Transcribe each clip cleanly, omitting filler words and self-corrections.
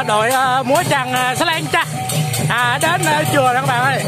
đội múa chằng Slancha đến chùa đó các bạn ơi.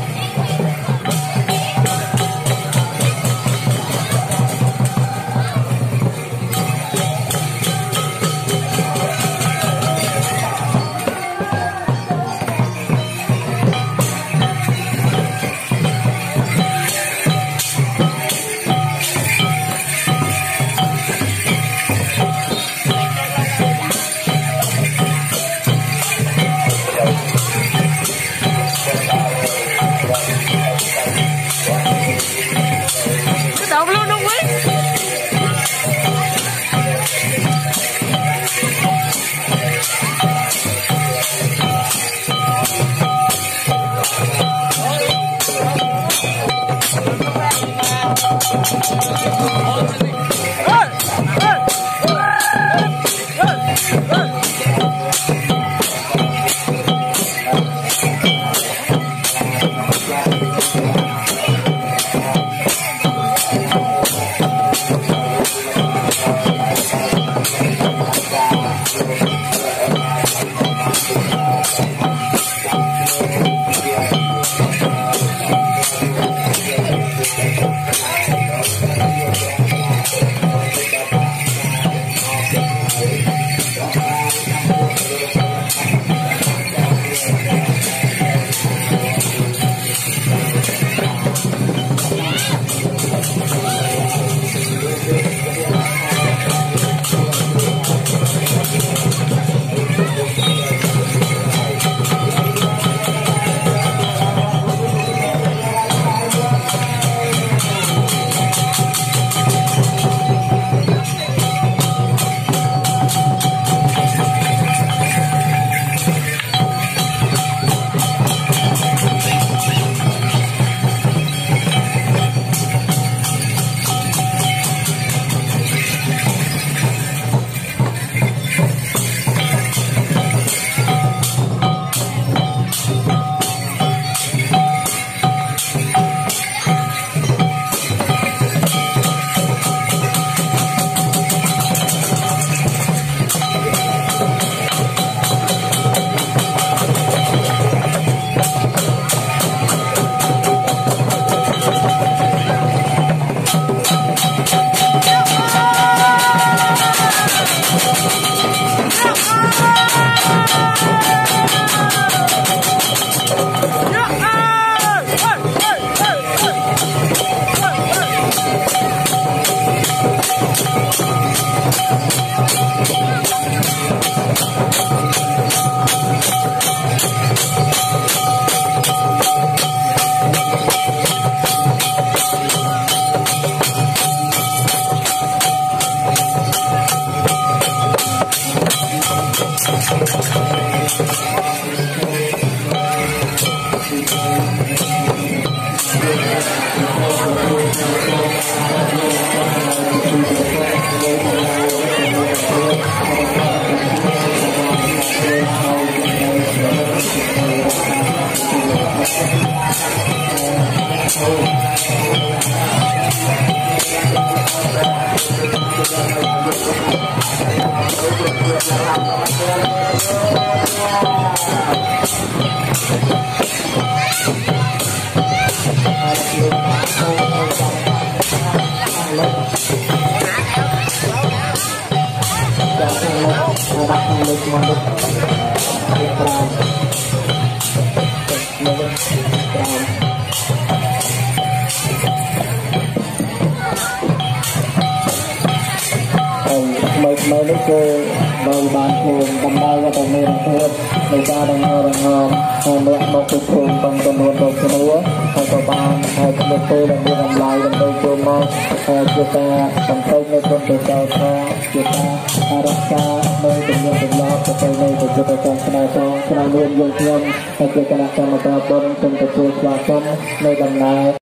Mới lúc cô đầu bàn thường cầm đai và tổng miền thường người ta đang mẹ một cuộc thường bằng tuần hoàn đầu cho nó hay có bàn hay có một tôi đang đi làm lại gần đây cô mong chúng ta cầm tay nơi con từ cao tha chúng ta đặt ra nơi tình nhân tình lo cho tôi nơi của chúng ta trong cái này luôn yêu thương hay chúng ta đặt ra một cái bon trong cái cuộc hòa tâm nơi làm lại